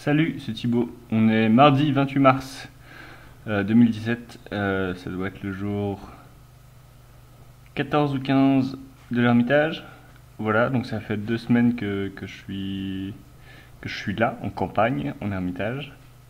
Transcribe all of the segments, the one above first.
Salut, c'est Thibaut. On est mardi 28 mars 2017. Ça doit être le jour 14 ou 15 de l'Ermitage. Voilà, donc ça fait 2 semaines que je suis là, en campagne, en Ermitage.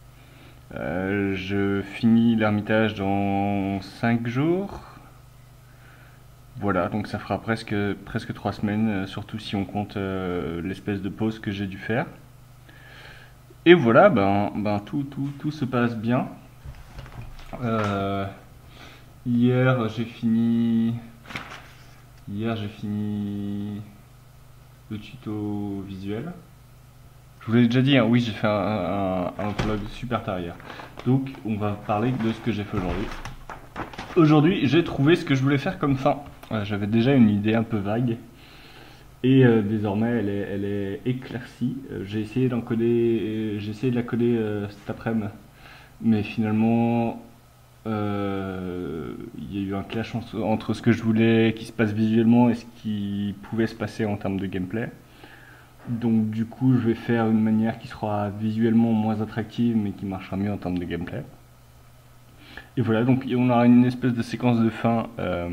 Je finis l'Ermitage dans 5 jours. Voilà, donc ça fera presque 3 semaines, surtout si on compte l'espèce de pause que j'ai dû faire. Et voilà, tout se passe bien. Euh, hier, j'ai fini. Hier, j'ai fini le tuto visuel. Je vous l'ai déjà dit, hein, oui, j'ai fait un vlog super tard hier. Donc, on va parler de ce que j'ai fait aujourd'hui. Aujourd'hui, j'ai trouvé ce que je voulais faire comme fin. J'avais déjà une idée un peu vague. Et désormais, elle est éclaircie. J'ai essayé de la coder cet après-midi. Mais finalement, il y a eu un clash entre ce que je voulais qui se passe visuellement et ce qui pouvait se passer en termes de gameplay. Donc du coup, je vais faire une manière qui sera visuellement moins attractive mais qui marchera mieux en termes de gameplay. Et voilà, donc on aura une espèce de séquence de fin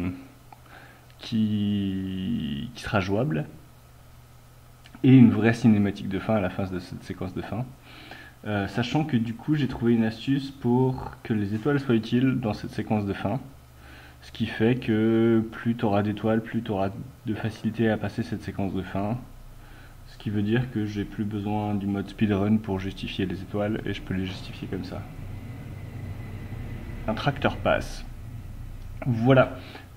qui sera jouable et une vraie cinématique de fin à la fin de cette séquence de fin. Sachant que du coup j'ai trouvé une astuce pour que les étoiles soient utiles dans cette séquence de fin. Ce qui fait que plus tu auras d'étoiles, plus tu auras de facilité à passer cette séquence de fin. Ce qui veut dire que j'ai plus besoin du mode speedrun pour justifier les étoiles et je peux les justifier comme ça. Un tracteur passe. Voilà.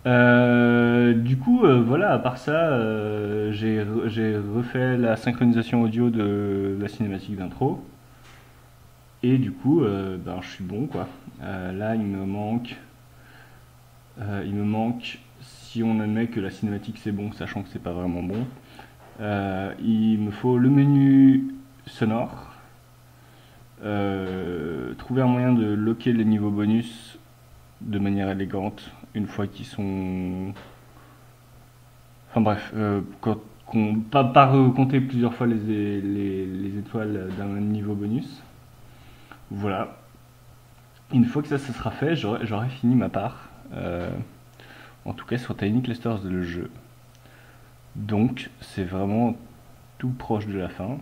Voilà, à part ça, j'ai refait la synchronisation audio de la cinématique d'intro. Et du coup, je suis bon quoi. Là, il me manque, si on admet que la cinématique c'est bon, sachant que c'est pas vraiment bon, il me faut le menu sonore, trouver un moyen de locker les niveaux bonus de manière élégante une fois qu'ils sont. Enfin bref, pas recompter plusieurs fois les étoiles d'un même niveau bonus. Voilà. Une fois que ça sera fait, j'aurai fini ma part. En tout cas sur Tiny Clusters le jeu. Donc c'est vraiment tout proche de la fin.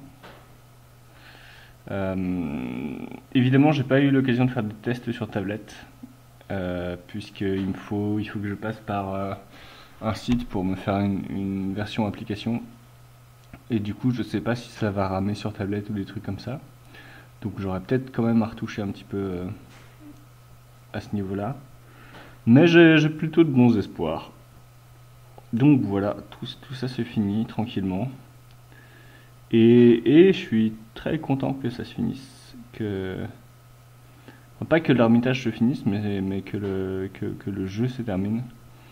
Évidemment, j'ai pas eu l'occasion de faire de tests sur tablette, puisqu'il faut que je passe par un site pour me faire une version application. Et du coup, je sais pas si ça va ramer sur tablette ou des trucs comme ça. Donc j'aurais peut-être quand même à retoucher un petit peu à ce niveau-là. Mais j'ai plutôt de bons espoirs. Donc voilà, tout ça se finit tranquillement. Et je suis très content que ça se finisse. Enfin, pas que l'Ermitage se finisse, mais que le jeu se termine.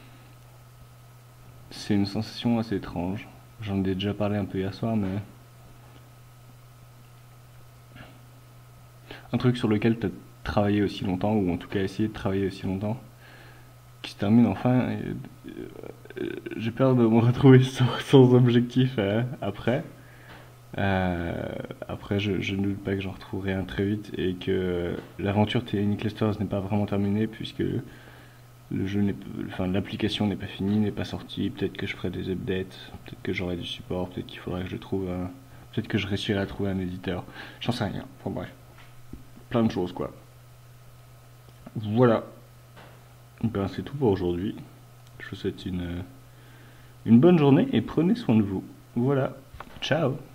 C'est une sensation assez étrange. J'en ai déjà parlé un peu hier soir, mais un truc sur lequel tu as travaillé aussi longtemps, ou en tout cas essayé de travailler aussi longtemps, qui se termine enfin. J'ai peur de me retrouver sans objectif après. Après, je ne doute pas que j'en retrouverai un très vite et que l'aventure Tiny Clusters n'est pas vraiment terminée puisque l'application n'est pas finie, n'est pas sortie. Peut-être que je ferai des updates, peut-être que j'aurai du support, peut-être qu'il faudra que peut-être que je réussirai à trouver un éditeur. J'en sais rien. Enfin bref, plein de choses quoi. Voilà. C'est tout pour aujourd'hui. Je vous souhaite une bonne journée et prenez soin de vous. Voilà. Ciao.